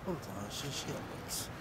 おると安心しやこいつ。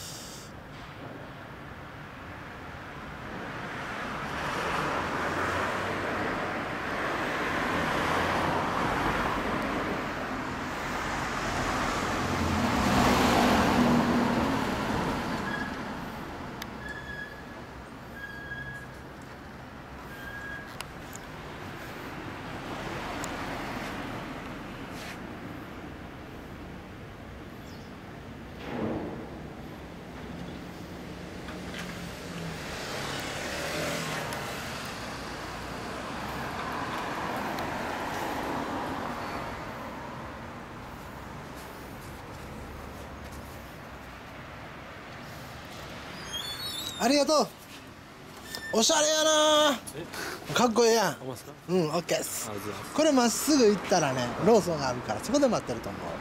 ありがとう。おしゃれやな。かっこいいやん。うん、オッケーっす。これまっすぐ行ったらね、ローソンがあるからそこで待ってると思う。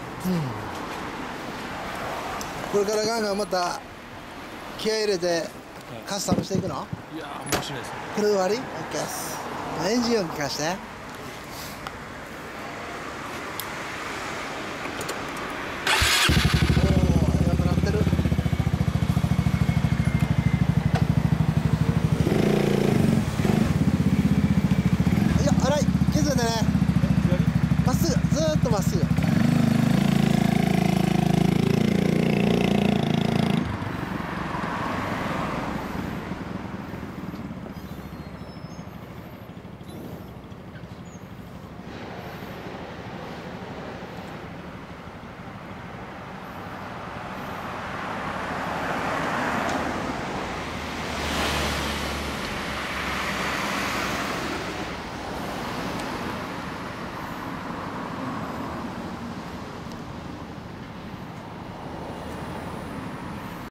これからガンガンまた気合い入れてカスタムしていくの？ いやー、面白いですね。 これで終わり？オッケーっす。エンジン音聞かして。まっすぐずーっとまっすぐ。